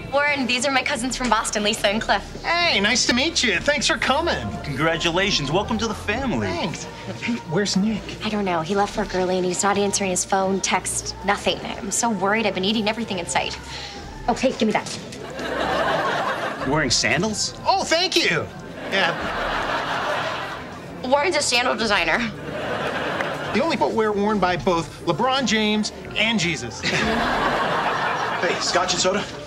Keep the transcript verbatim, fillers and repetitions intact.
Warren, these are my cousins from Boston, Lisa and Cliff. Hey, nice to meet you. Thanks for coming. Congratulations. Welcome to the family. Thanks. Hey, where's Nick? I don't know. He left work early and he's not answering his phone, text, nothing. I'm so worried. I've been eating everything in sight. Oh, hey, give me that. You're wearing sandals? Oh, thank you. Yeah. Warren's a sandal designer. The only footwear worn by both LeBron James and Jesus. Hey, scotch and soda?